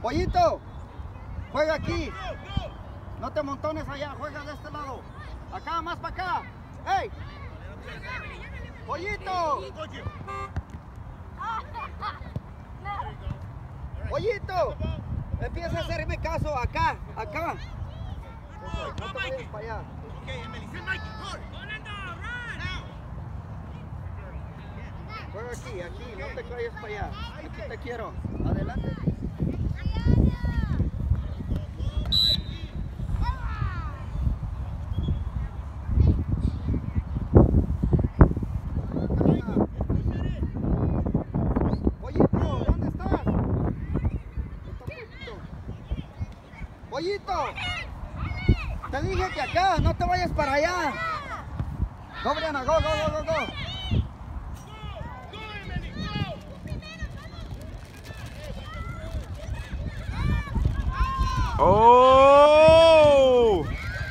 Pollito, juega aquí. No te montones allá, juega de este lado. Acá, más para acá. ¡Ey! ¡Pollito! ¡Pollito! Empieza a hacerme caso. Acá, acá. No te vayas para allá. Juega aquí, aquí. No te vayas para allá. Aquí te quiero. Adelante. Pollito, te dije que acá, no te vayas para allá. Go, Brianna, go, go, go, go, go. Oh!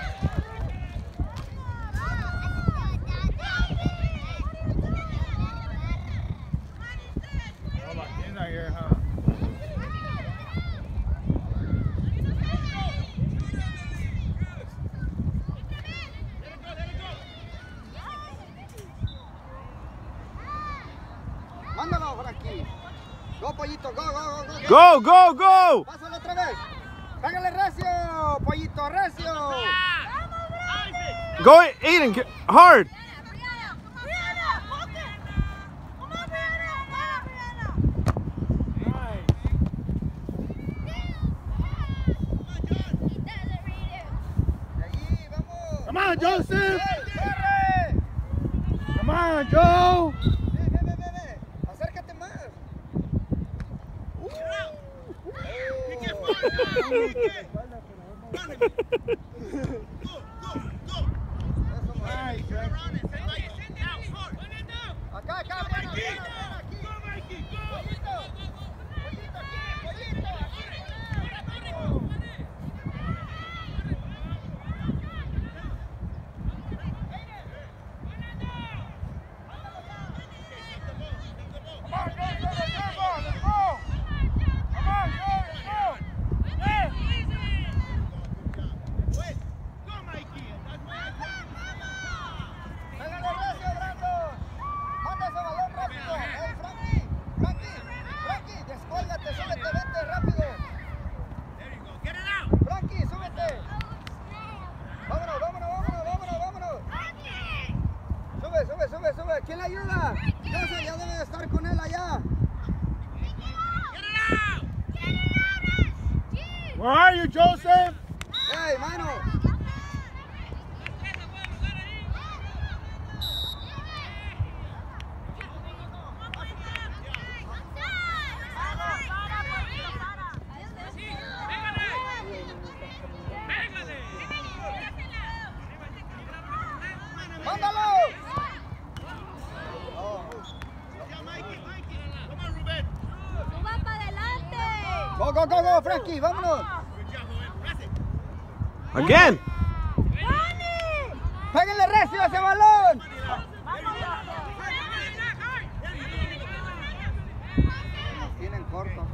Mándalo por aquí. Go, Pollito, go, go, go, go. Go, go, go! Pásale otra vez. Pégale recio, Pollito, recio. Go, Aiden, get hard. Ahí, vamos. Come on, Joseph. ¡Corre! Come on, Joe. Ve. Acércate más. Acá, acá, Brianna, Brianna, aquí. Pollito, Pollito, aquí, Pollito, aquí. Pégale recio, Brandon. Manda ese balón rápido. Hey, Frankie, descuélgate, súbete, vete rápido. Frankie, súbete. Vámonos. Sube. ¿Quién le ayuda? Joseph, ya debe de estar con él allá. Where are you, Joseph? Hey, mano. ¡Mándalo! Go, Frankie, vámonos. Again. Péguenle recio a ese balón. Nos tienen cortos,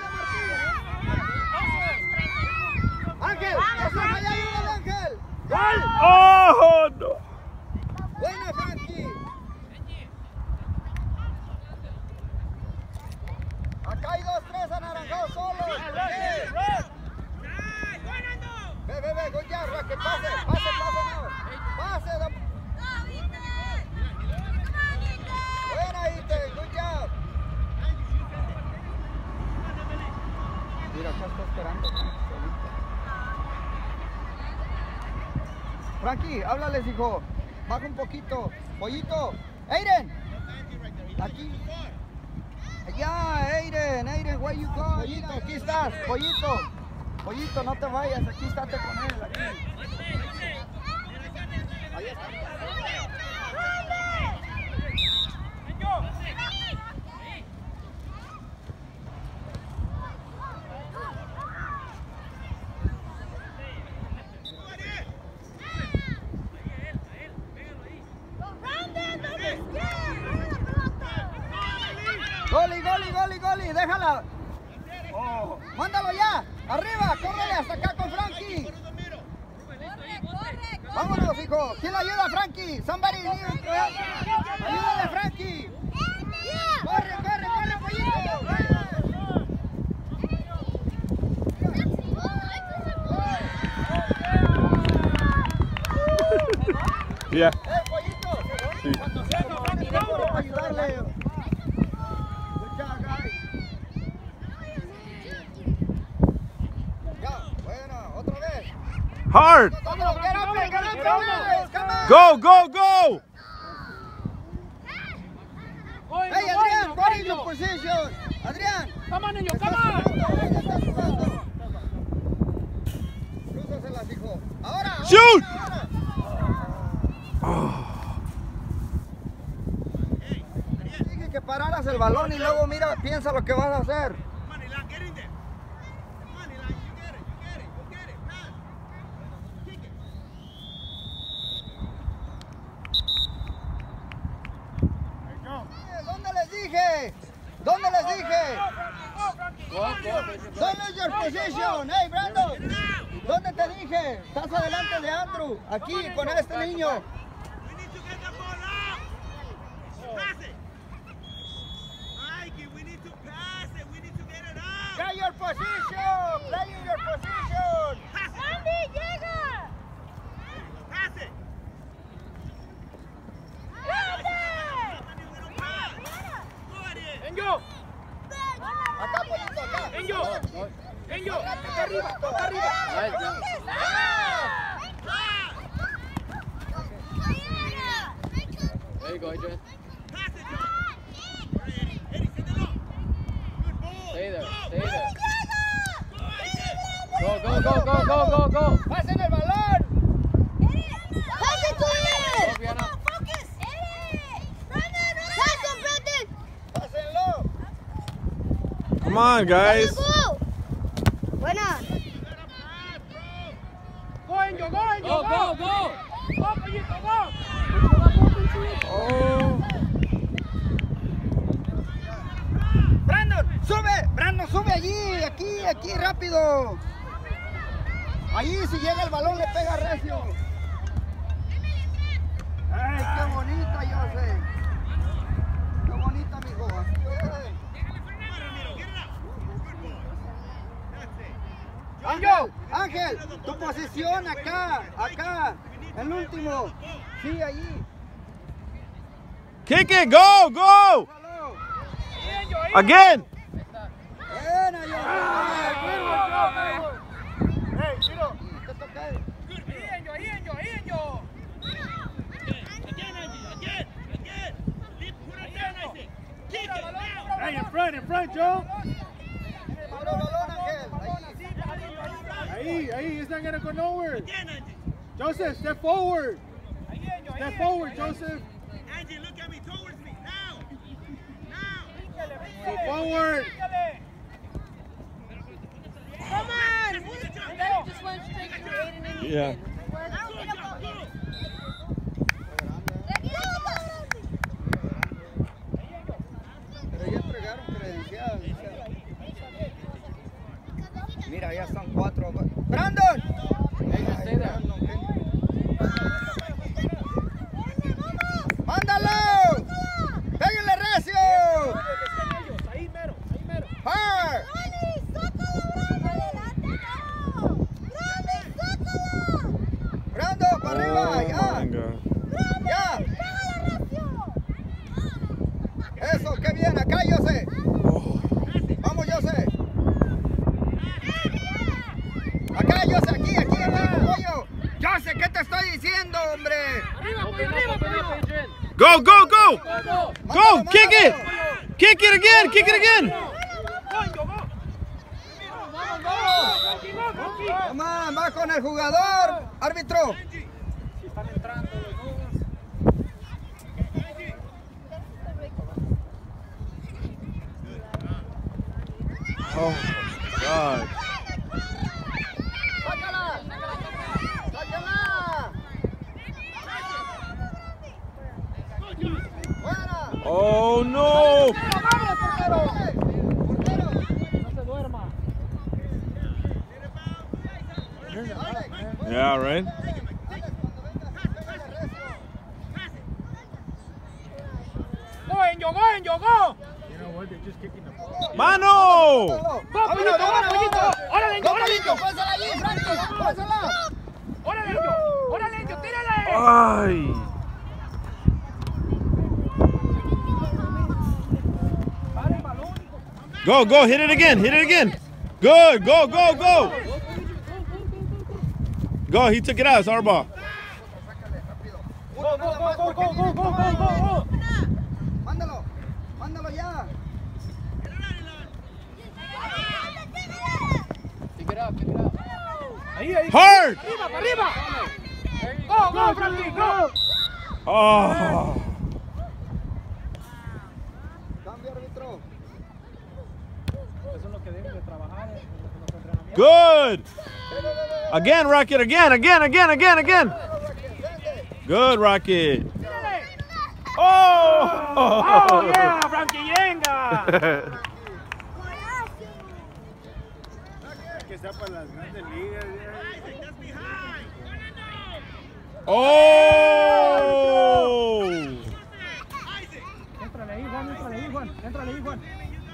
Ángel, eso allá, ayúdale, Ángel. Oh, no. Buena, Frankie. Acá hay 2-3 anaranjados solos. Ve, good job, que pase, no. Pase. Buena, Iten, good job. Mira, acá está esperando. Frankie, háblales, hijo. Baja un poquito. Pollito. Aiden. Aquí. Allá, Aiden, where you go? Pollito, aquí estás. Pollito, no te vayas. Aquí estate con él. Aquí. Ahí está. Goli, déjala. Oh, mándalo ya. Arriba, córrele hasta acá con Frankie. Vámonos, hijo. ¿Quién le ayuda a Frankie? Somebody need to help. Ayúdale a Frankie. Corre, corre, corre, pollito. Yeah. Pollito. Sí. Cuando sea Frankie, vamos a ayudarle. Good job, guys. Ya, bueno, otra vez. Hard. Vámonos, get up there, guys. Come on. Go, go, go. Hey, Adrián, what is your position? Adrián. Come on, niño, Estás come on. jugando, estás jugando. Crúzaselas, hijo. Ahora. Shoot. Dije que pararas el balón y luego mira, piensa lo que vas a hacer. ¿Dónde les dije? ¿Dónde les dije? ¿Dónde es your position? Hey, Brandon. ¿Dónde te dije? Estás adelante de Andrew. Aquí con este niño. Play your position. Play in your position. Andy, llega. Enyo, Acá, pollito, acá. Enyo, acá arriba, acá arriba. There you go, Adrian. Stay there, stay there. Go, go, go, go, go, go, go. Pasen el balón. Pase to Go, it. Brianna. Focus. Pass him, Brandon. Pásenlo. Come on, guys. Go. Buena. Go, Enyo, go, Enyo, Go, go, go. Go, pollito, go. Oh. Brandon, sube allí, aquí, rápido. Allí, si llega el balón, le pega recio. Ay, qué bonita, Jose. Qué bonita, mijo. Ángel, tu posición acá, el último. Sí, allí. Kick it. Go, go. Again. Buena, Jose. Hey, Chiro. Te toca a él. Hey, in front, Joe. Abra el balón, Ángel. Ahí, it's not gonna go nowhere. Joseph, step forward. Step forward, Joseph. Angie, look at me, towards me, now! Step forward. Come on. That just went straight to Aiden and Ethan. Yeah. Pero ya entregaron credencial. Mira, ya son 4. ¡Brandon! Stay there. ¡Mándalo! ¡Péguenle recio! Ahí mero. ¡Hard! ¡Brandon, para arriba! Oh ¡Ya! my God. ¡Ya! ¡Eso, qué bien! ¡Acá, Jose! ¡Vamos, Jose! ¡Acá, Jose! ¡Aquí, pollo! ¡Jose, qué te estoy diciendo, hombre! Open up, Adrian. Go, go, go. Go, go. Go. Kick it. Kick it again. Kick it again. Come on, va con el jugador, árbitro. Oh God. ¡Sácala! ¡Sácala! ¡Buena! Oh no. ¡Vamos, portero! ¡Portero! No se duerma. Yeah, right? Go, Angel, go, Angel, go! You know what? They're just kicking the ball. Mano! Go, Pollito, go, Pollito! ¡Órale, Angel, órale, Angel! ¡Pásala allí, Frankie! ¡Pásala! ¡Órale, Angel! ¡Órale, Angel, tírale! Ay. Go, go, hit it again, hit it again. Good, go, go, go. Go, he took it out, it's our ball. Go, go, go, go, go, go, go, go, go! Mándalo, mándalo ya. Pick it up, pick it up. Ahí, ahí. Hard! ¡Arriba, para arriba! Go, go, Frankie, go! Oh. Cambio, árbitro. Eso es lo que deben de trabajar en los entrenamientos. Good. Again, Rocket, again, again, again, again, again. Good, Rocket. Oh! ¡Oh, yeah, Frankie, venga! Que está para las grandes ligas. Oh! Éntrale ahí, Juan, éntrale ahí, Juan. Éntrale ahí, Juan.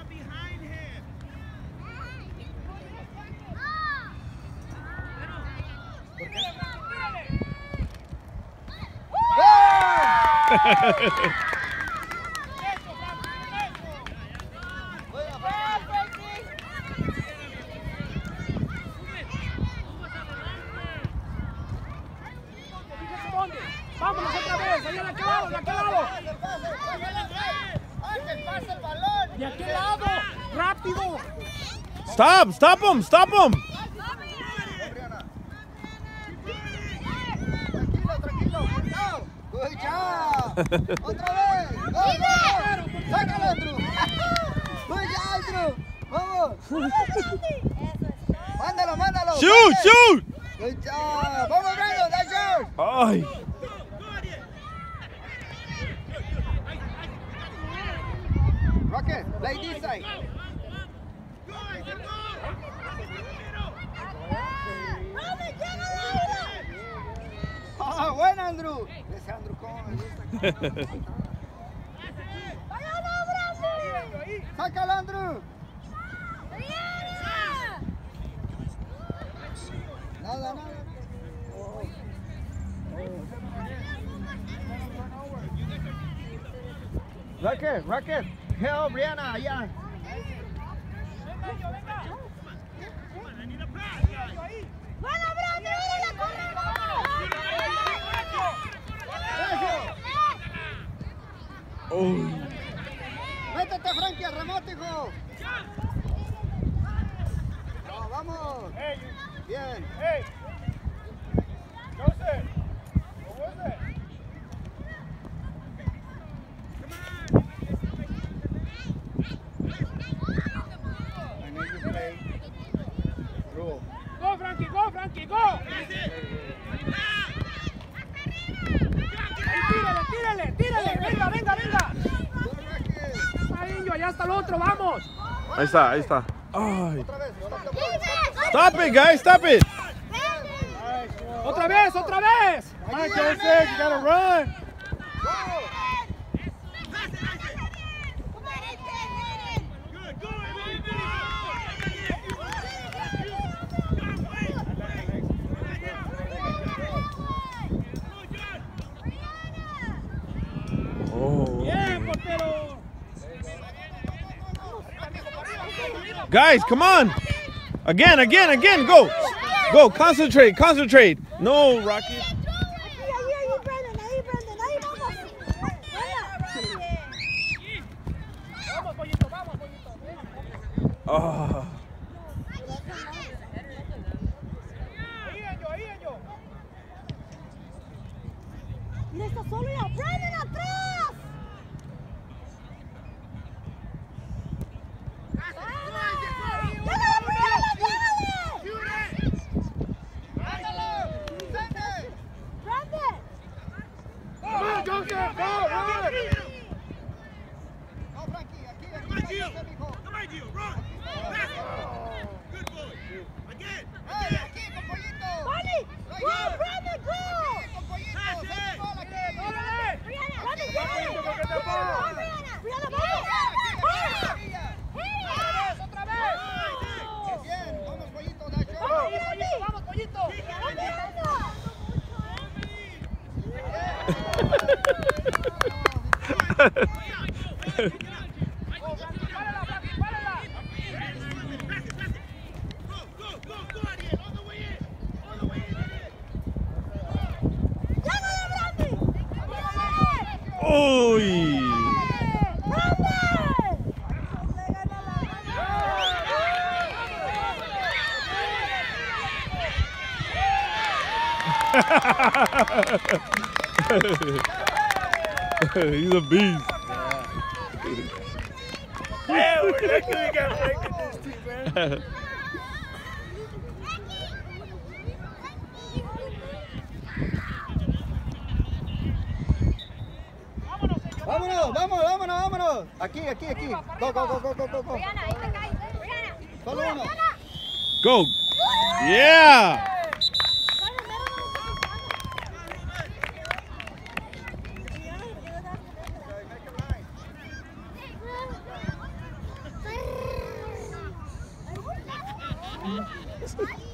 ¡Vámonos otra vez! ¡Ahí de aquel lado, de aquel lado! ¡De aquel lado! ¡Rápido! Stop, stop him, stop him. Tranquilo, tranquilo. No. Good job. Otra vez. Go, go, go. Sácalo, Andrew. Good job, Andrew. Vamos. Mándalo, mándalo. Shoot, shoot. Good job. Vamos, Brandon. That's yours. Ay. Rocket, play this side. Ah, buen Andrew. Ese Andrew, cómo me gusta. Sácalo, Andrew. Nada, nada. Rocket, Rocket. Help, Brianna, allá. Oh. Métete, Frankie, al remote, hijo. No, vamos. Bien. Hey! Joseph! What was it? I need to play. Rule. Go, Frankie, go, Frankie, go! Ahí, tírale, tírale, tírale. Venga, venga, venga. Go, Rocket. Ahí, Indio, allá está el otro, vamos. Ahí está, ahí está. Ay. Otra vez. Stop it, guys, stop it. Otra vez, otra vez. Come on, Joseph, you gotta run! Oh. Bien, portero. Guys, come on. Again, again, again. Go. Go. Concentrate, concentrate. No, Rocket. Vamos, pollito, vamos, pollito. Oh. Ahí, Indio, ahí, Indio. Mira, está solo ya. ¡Brandon, atrás! Come on, Joseph, go, run! No, Frankie, aquí, Come on, Gio. Come on, Gio. Run. Good boy. Again. Hey, aquí, con pollito. Uy. He's a beast. Yeah, we're lucky we got Frank in this team, man. Vámonos, vámonos. Aquí. Go. Solo uno. Go. Yeah. Hey,